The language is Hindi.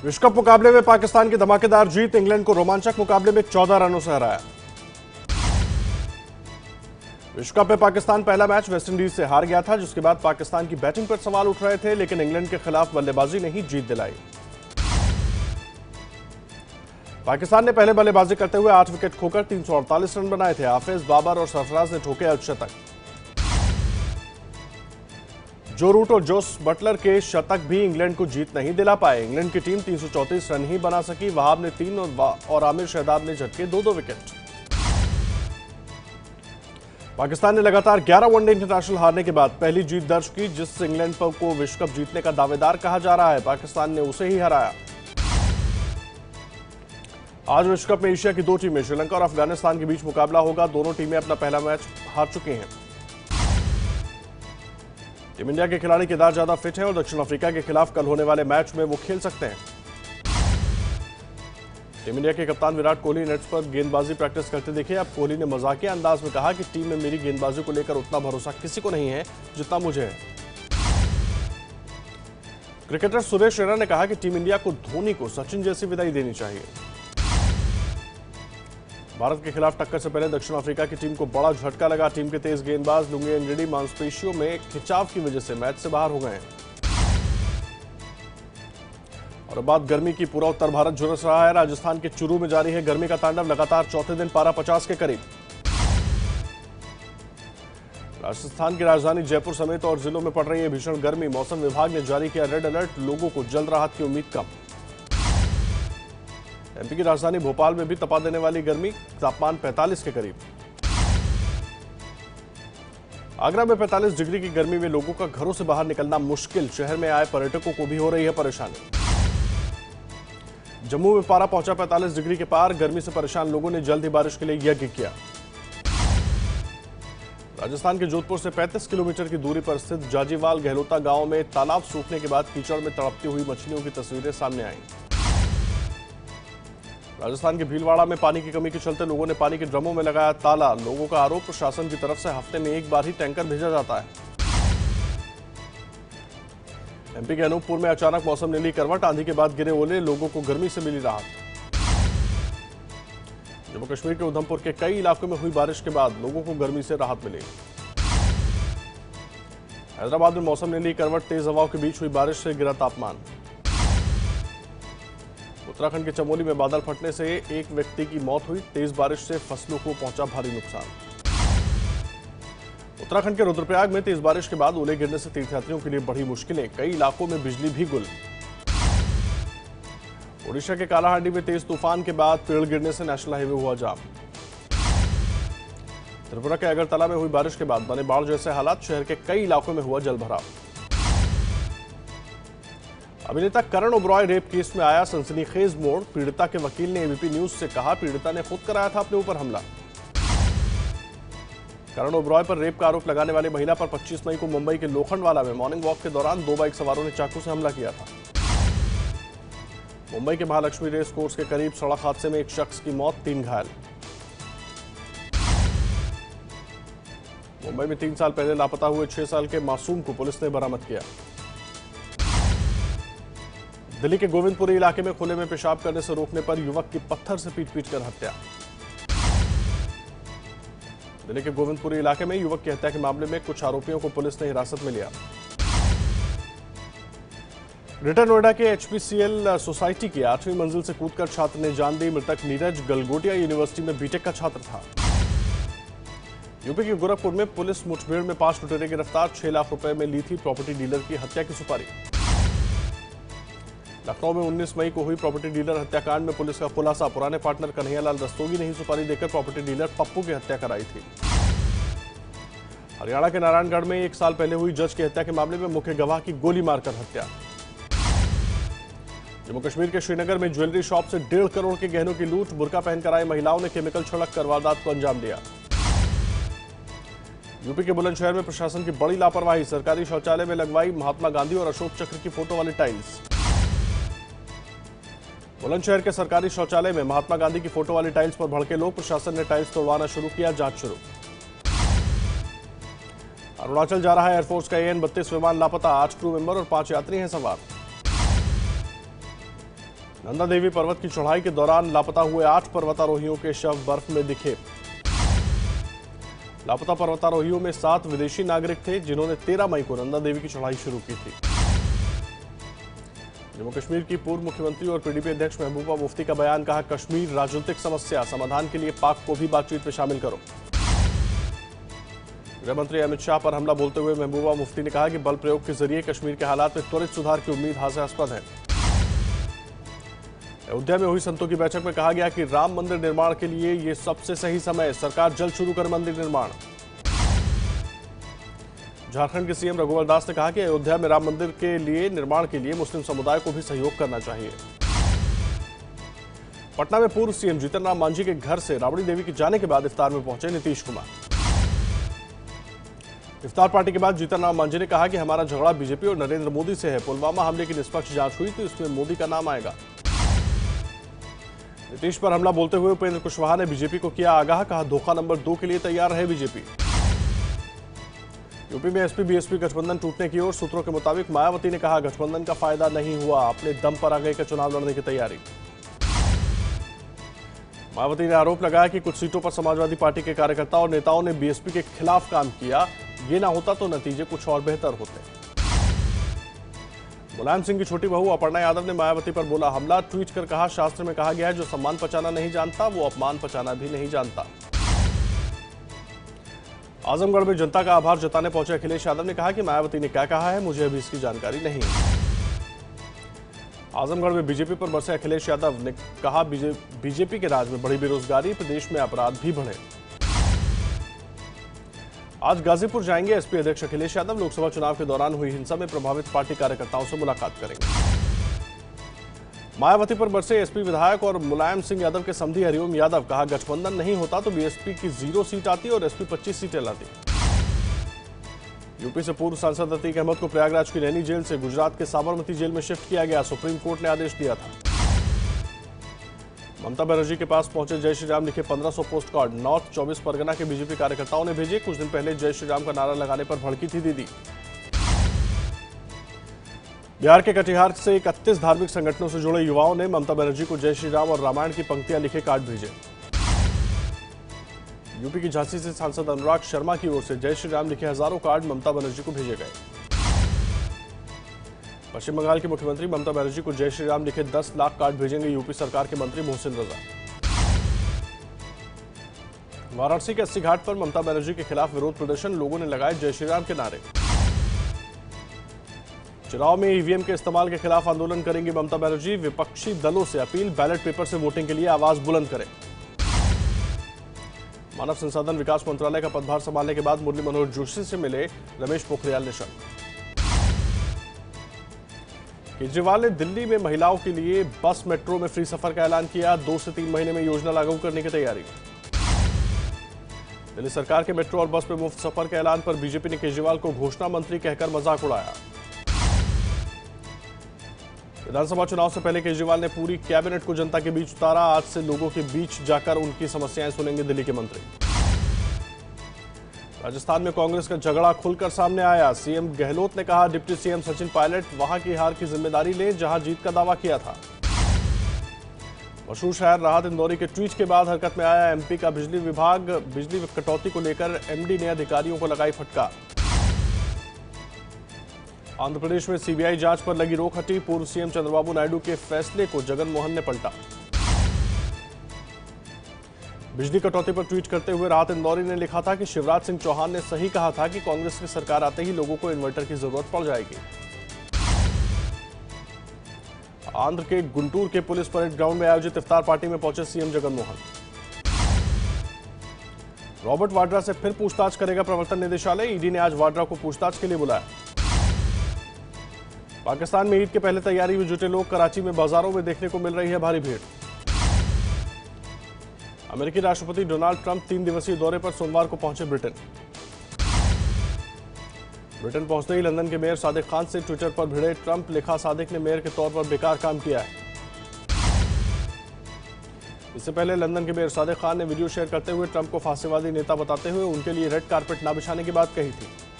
विश्व कप मुकाबले में पाकिस्तान की धमाकेदार जीत, इंग्लैंड को रोमांचक मुकाबले में 14 रनों से हराया। विश्व कप में पाकिस्तान पहला मैच वेस्टइंडीज से हार गया था, जिसके बाद पाकिस्तान की बैटिंग पर सवाल उठ रहे थे, लेकिन इंग्लैंड के खिलाफ बल्लेबाजी ने ही जीत दिलाई। पाकिस्तान ने पहले बल्लेबाजी करते हुए 8 विकेट खोकर 348 रन बनाए थे। हाफिज, बाबर और सरफराज ने ठोके अर्धशतक। जो रूट और जोस बटलर के शतक भी इंग्लैंड को जीत नहीं दिला पाए। इंग्लैंड की टीम 334 रन ही बना सकी। वहाब ने 3 और आमिर शहजाद ने झटके 2-2 विकेट। पाकिस्तान ने लगातार 11 वनडे इंटरनेशनल हारने के बाद पहली जीत दर्ज की, जिस इंग्लैंड को विश्व कप जीतने का दावेदार कहा जा रहा है, पाकिस्तान ने उसे ही हराया। आज विश्व कप में एशिया की 2 टीमें श्रीलंका और अफगानिस्तान के बीच मुकाबला होगा। दोनों टीमें अपना पहला मैच हार चुकी हैं। टीम इंडिया के खिलाड़ी केदार जाधव फिट है और दक्षिण अफ्रीका के खिलाफ कल होने वाले मैच में वो खेल सकते हैं। टीम इंडिया के कप्तान विराट कोहली नेट्स पर गेंदबाजी प्रैक्टिस करते दिखे। अब कोहली ने मजाकिया अंदाज में कहा कि टीम में मेरी गेंदबाजी को लेकर उतना भरोसा किसी को नहीं है जितना मुझे है। क्रिकेटर सुरेश रैना ने कहा कि टीम इंडिया को धोनी को सचिन जैसी विदाई देनी चाहिए। भारत के खिलाफ टक्कर से पहले दक्षिण अफ्रीका की टीम को बड़ा झटका लगा। टीम के तेज गेंदबाज लुंगी एंगडी मांसपेशियों में खिंचाव की वजह से मैच से बाहर हो गए हैं। और अब बात गर्मी की, पूरा उत्तर भारत झुलस रहा है। राजस्थान के चुरू में जारी है गर्मी का तांडव। लगातार चौथे दिन पारा 50 के करीब। राजस्थान की राजधानी जयपुर समेत और जिलों में पड़ रही है भीषण गर्मी। मौसम विभाग ने जारी किया रेड अलर्ट, लोगों को जल्द राहत की उम्मीद कम। एमपी की राजधानी भोपाल में भी तपा देने वाली गर्मी, तापमान 45 के करीब। आगरा में 45 डिग्री की गर्मी में लोगों का घरों से बाहर निकलना मुश्किल। शहर में आए पर्यटकों को भी हो रही है परेशानी। जम्मू में पारा पहुंचा 45 डिग्री के पार। गर्मी से परेशान लोगों ने जल्द ही बारिश के लिए यज्ञ किया। राजस्थान के जोधपुर से 35 किलोमीटर की दूरी पर स्थित जाजीवाल गहलोता गांव में तालाब सूखने के बाद कीचड़ में तड़पती हुई मछलियों की तस्वीरें सामने आईं। राजस्थान के भीलवाड़ा में पानी की कमी के चलते लोगों ने पानी के ड्रमों में लगाया ताला। लोगों का आरोप, प्रशासन की तरफ से हफ्ते में एक बार ही टैंकर भेजा जाता है। एमपी के अनूपपुर में अचानक मौसम ने ली करवट। आंधी के बाद गिरे ओले, लोगों को गर्मी से मिली राहत। जम्मू कश्मीर के उधमपुर के कई इलाकों में हुई बारिश के बाद लोगों को गर्मी से राहत मिली। हैदराबाद में मौसम ने ली करवट। तेज हवाओं के बीच हुई बारिश से गिरा तापमान। उत्तराखंड के चमोली में बादल फटने से एक व्यक्ति की मौत हुई। तेज बारिश से फसलों को पहुंचा भारी नुकसान। उत्तराखंड के रुद्रप्रयाग में तेज बारिश के बाद ओले गिरने से तीर्थयात्रियों के लिए बढ़ी मुश्किलें। कई इलाकों में बिजली भी गुल। ओडिशा के कालाहांडी में तेज तूफान के बाद पेड़ गिरने से नेशनल हाईवे हुआ जाम। त्रिपुरा के अगरतला में हुई बारिश के बाद बने बाढ़ जैसे हालात। शहर के कई इलाकों में हुआ जलभराव। अभिनेता करण ओबरॉय रेप केस में आया सनसनीखेज मोड़। पीड़िता के वकील ने एबीपी न्यूज से कहा, पीड़िता ने खुद कराया था अपने ऊपर हमला। करण ओबरॉय पर रेप का आरोप लगाने वाली महिला पर 25 मई को मुंबई के लोखंडवाला में मॉर्निंग वॉक के दौरान 2 बाइक सवारों ने चाकू से हमला किया था। मुंबई के महालक्ष्मी रेस कोर्स के करीब सड़क हादसे में एक शख्स की मौत, 3 घायल। मुंबई में 3 साल पहले लापता हुए 6 साल के मासूम को पुलिस ने बरामद किया। दिल्ली के गोविंदपुरी इलाके में खुले में पेशाब करने से रोकने पर युवक की पत्थर से पीट कर हत्या। दिल्ली के गोविंदपुरी इलाके में युवक की हत्या के मामले में कुछ आरोपियों को पुलिस ने हिरासत में लिया। ग्रेटर नोएडा के एचपीसीएल सोसाइटी की 8वीं मंजिल से कूदकर छात्र ने जान दी। मृतक नीरज गलगोटिया यूनिवर्सिटी में बीटेक का छात्र था। यूपी के गोरखपुर में पुलिस मुठभेड़ में 5 लुटेरे गिरफ्तार। 6 लाख रुपए में ली थी प्रॉपर्टी डीलर की हत्या की सुपारी। लखनऊ में 19 मई को हुई प्रॉपर्टी डीलर हत्याकांड में पुलिस का खुलासा। पुराने पार्टनर कन्हैयालाल रस्तोगी ने ही सुपारी देकर प्रॉपर्टी डीलर पप्पू की हत्या कराई थी। हरियाणा के नारायणगढ़ में 1 साल पहले हुई जज की हत्या के मामले में मुख्य गवाह की गोली मारकर हत्या। जम्मू कश्मीर के श्रीनगर में ज्वेलरी शॉप से 1.5 करोड़ के गहनों की लूट। बुर्का पहनकर आई महिलाओं ने केमिकल छिड़क कर वारदात को अंजाम दिया। यूपी के बुलंदशहर में प्रशासन की बड़ी लापरवाही। सरकारी शौचालय में लगवाई महात्मा गांधी और अशोक चक्र की फोटो वाली टाइल्स। बुलंदशहर के सरकारी शौचालय में महात्मा गांधी की फोटो वाली टाइल्स पर भड़के लोग। प्रशासन ने टाइल्स तोड़वाना शुरू किया, जांच शुरू। अरुणाचल जा रहा है एयरफोर्स का AN-32 विमान लापता। 8 क्रू मेंबर और 5 यात्री हैं सवार। नंदा देवी पर्वत की चढ़ाई के दौरान लापता हुए 8 पर्वतारोहियों के शव बर्फ में दिखे। लापता पर्वतारोहियों में 7 विदेशी नागरिक थे, जिन्होंने 13 मई को नंदा देवी की चढ़ाई शुरू की थी। जम्मू कश्मीर की पूर्व मुख्यमंत्री और पीडीपी अध्यक्ष महबूबा मुफ्ती का बयान, कहा कश्मीर राजनीतिक समस्या, समाधान के लिए पाक को भी बातचीत में शामिल करो। गृह मंत्री अमित शाह पर हमला बोलते हुए महबूबा मुफ्ती ने कहा कि बल प्रयोग के जरिए कश्मीर के हालात में त्वरित सुधार की उम्मीद हास्यास्पद है। अयोध्या में हुई संतों की बैठक में कहा गया कि राम मंदिर निर्माण के लिए ये सबसे सही समय, सरकार जल्द शुरू कर मंदिर निर्माण। झारखंड के सीएम रघुवर दास ने कहा कि अयोध्या में राम मंदिर के लिए निर्माण के लिए मुस्लिम समुदाय को भी सहयोग करना चाहिए। पटना में पूर्व सीएम जीतन राम मांझी के घर से राबड़ी देवी के जाने के बाद इफ्तार में पहुंचे नीतीश कुमार। इफ्तार पार्टी के बाद जीतन राम मांझी ने कहा कि हमारा झगड़ा बीजेपी और नरेंद्र मोदी से है। पुलवामा हमले की निष्पक्ष जांच हुई तो इसमें मोदी का नाम आएगा। नीतीश पर हमला बोलते हुए उपेंद्र कुशवाहा ने बीजेपी को किया आगाह, कहा धोखा नंबर 2 के लिए तैयार है बीजेपी। यूपी में एसपी बीएसपी गठबंधन टूटने की ओर, सूत्रों के मुताबिक मायावती ने कहा गठबंधन का फायदा नहीं हुआ, अपने दम पर आ गए का चुनाव लड़ने की तैयारी। मायावती ने आरोप लगाया कि कुछ सीटों पर समाजवादी पार्टी के कार्यकर्ताओं और नेताओं ने बीएसपी के खिलाफ काम किया, ये ना होता तो नतीजे कुछ और बेहतर होते। मुलायम सिंह की छोटी बहू अपर्णा यादव ने मायावती पर बोला हमला, ट्वीट कर कहा शास्त्र में कहा गया है जो सम्मान पचाना नहीं जानता वो अपमान पचाना भी नहीं जानता। आजमगढ़ में जनता का आभार जताने पहुंचे अखिलेश यादव ने कहा कि मायावती ने क्या कहा है मुझे अभी इसकी जानकारी नहीं है। आजमगढ़ में बीजेपी पर बरसे अखिलेश यादव ने कहा बीजेपी के राज में बढ़ी बेरोजगारी, प्रदेश में अपराध भी बढ़े। आज गाजीपुर जाएंगे एसपी अध्यक्ष अखिलेश यादव, लोकसभा चुनाव के दौरान हुई हिंसा में प्रभावित पार्टी कार्यकर्ताओं से मुलाकात करेंगे। मायावती पर बरसे एसपी विधायक और मुलायम सिंह यादव के समधी हरिओम यादव, कहा गठबंधन नहीं होता तो बीएसपी की 0 सीट आती और एसपी 25 सीटें लाती। यूपी से पूर्व सांसद अतीक अहमद को प्रयागराज की नैनी जेल से गुजरात के साबरमती जेल में शिफ्ट किया गया, सुप्रीम कोर्ट ने आदेश दिया था। ममता बनर्जी के पास पहुंचे जय श्री राम लिखे 1500 पोस्ट कार्ड, नॉर्थ 24 परगना के बीजेपी कार्यकर्ताओं ने भेजे। कुछ दिन पहले जय श्री राम का नारा लगाने पर भड़की थी दीदी। बिहार के कटिहार से 31 धार्मिक संगठनों से जुड़े युवाओं ने ममता बनर्जी को जय श्री राम और रामायण की पंक्तियां लिखे कार्ड भेजे। यूपी की झांसी से सांसद अनुराग शर्मा की ओर से जय श्री राम लिखे हजारों कार्ड ममता बनर्जी को भेजे गए। पश्चिम बंगाल की मुख्यमंत्री ममता बनर्जी को जय श्री राम लिखे 10 लाख कार्ड भेजेंगे यूपी सरकार के मंत्री मोहसिन रजा। वाराणसी के 80 घाट पर ममता बनर्जी के खिलाफ विरोध प्रदर्शन, लोगों ने लगाए जय श्री राम के नारे। चुनाव में ईवीएम के इस्तेमाल के खिलाफ आंदोलन करेंगी ममता बनर्जी, विपक्षी दलों से अपील, बैलेट पेपर से वोटिंग के लिए आवाज बुलंद करें। मानव संसाधन विकास मंत्रालय का पदभार संभालने के बाद मुरली मनोहर जोशी से मिले रमेश पोखरियाल निशंक। केजरीवाल ने दिल्ली में महिलाओं के लिए बस मेट्रो में फ्री सफर का ऐलान किया, 2 से 3 महीने में योजना लागू करने की तैयारी। दिल्ली सरकार के मेट्रो और बस में मुफ्त सफर के ऐलान पर बीजेपी ने केजरीवाल को घोषणा मंत्री कहकर मजाक उड़ाया। विधानसभा चुनाव से पहले केजरीवाल ने पूरी कैबिनेट को जनता के बीच उतारा, आज से लोगों के बीच जाकर उनकी समस्याएं सुनेंगे दिल्ली के मंत्री। राजस्थान में कांग्रेस का झगड़ा खुलकर सामने आया, सीएम गहलोत ने कहा डिप्टी सीएम सचिन पायलट वहां की हार की जिम्मेदारी ले जहां जीत का दावा किया था। मशहूर शायर राहत इंदौरी के ट्वीट के बाद हरकत में आया एमपी का बिजली विभाग, बिजली कटौती को लेकर एमडी ने अधिकारियों को लगाई फटकार। आंध्र प्रदेश में सीबीआई जांच पर लगी रोक हटी, पूर्व सीएम चंद्रबाबू नायडू के फैसले को जगन मोहन ने पलटा। बिजली कटौती पर ट्वीट करते हुए राहत इंदौरी ने लिखा था कि शिवराज सिंह चौहान ने सही कहा था कि कांग्रेस की सरकार आते ही लोगों को इन्वर्टर की जरूरत पड़ जाएगी। आंध्र के गुंटूर के पुलिस परेड ग्राउंड में आयोजित इफ्तार पार्टी में पहुंचे सीएम जगन मोहन। रॉबर्ट वाड्रा से फिर पूछताछ करेगा प्रवर्तन निदेशालय, ईडी ने आज वाड्रा को पूछताछ के लिए बुलाया। पाकिस्तान में ईद के पहले तैयारी में जुटे लोग, कराची में बाजारों में देखने को मिल रही है भारी भीड़। अमेरिकी राष्ट्रपति डोनाल्ड ट्रंप 3 दिवसीय दौरे पर सोमवार को पहुंचे ब्रिटेन। ब्रिटेन पहुंचते ही लंदन के मेयर सादिक खान से ट्विटर पर भिड़े ट्रंप, लिखा सादिक ने मेयर के तौर पर बेकार काम किया है। इससे पहले लंदन के मेयर सादिक खान ने वीडियो शेयर करते हुए ट्रंप को फांसीवादी नेता बताते हुए उनके लिए रेड कारपेट ना बिछाने की बात कही थी।